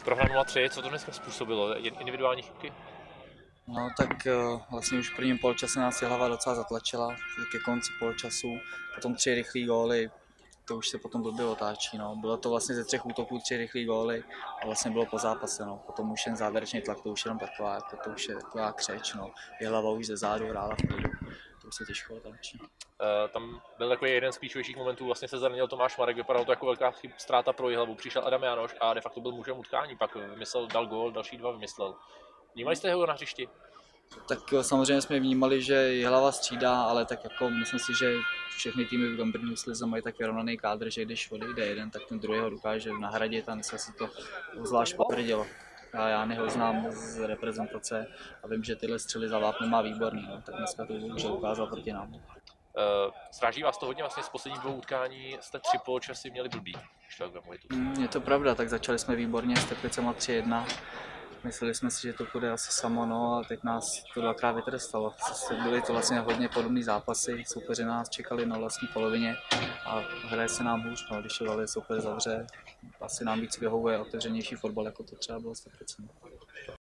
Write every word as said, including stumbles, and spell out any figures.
Prohra nula tři, co to dneska způsobilo? Individuální chybky? No tak eh, vlastně už v prvním poločase nás Jihlava docela zatlačila ke konci poločasu, potom tři rychlé góly, to už se potom blbě otáčí. No. Bylo to vlastně ze třech útoků tři rychlé góly a vlastně bylo po zápase. No. Potom už jen závěrečný tlak, to už jenom taková, jako to už je taková křeč. No. Jihlava už ze zádu hrála v klidu, to už se těžko otáčí. Uh, tam byl takový jeden z klíčovějších momentů, vlastně se zranil Tomáš Marek, vypadalo to jako velká chyb, ztráta pro Jihlavu, přišel Adam Jánoš a de facto byl mužem utkání, pak vymyslel, dal gól, další dva vymyslel. Vnímali jste ho na hřišti? Tak jo, samozřejmě jsme vnímali, že Jihlava střídá, ale tak jako myslím si, že všechny týmy v Gambrinu Slize mají tak vyrovnaný kádr, že když odejde jeden, tak ten druhý ho dokáže nahradit a dneska se to zvlášť potvrdilo. Já, já neho znám z reprezentace a vím, že tyhle střely za vápnem má výborný, no, tak dneska to už ukázal proti nám. Uh, Sráží vás to hodně, vlastně z posledních dvou utkání jste tři poločasy měli blbý. Je to pravda, tak začali jsme výborně s Teplicema tři jedna. Mysleli jsme si, že to půjde asi samo, no a teď nás to dvakrát vytrestalo. Byly to vlastně hodně podobné zápasy, soupeři nás čekali na vlastní polovině a hraje se nám hůř, no, když to dali soupeř zavře, asi nám víc vyhovuje otevřenější fotbal, jako to třeba bylo s Teplicem.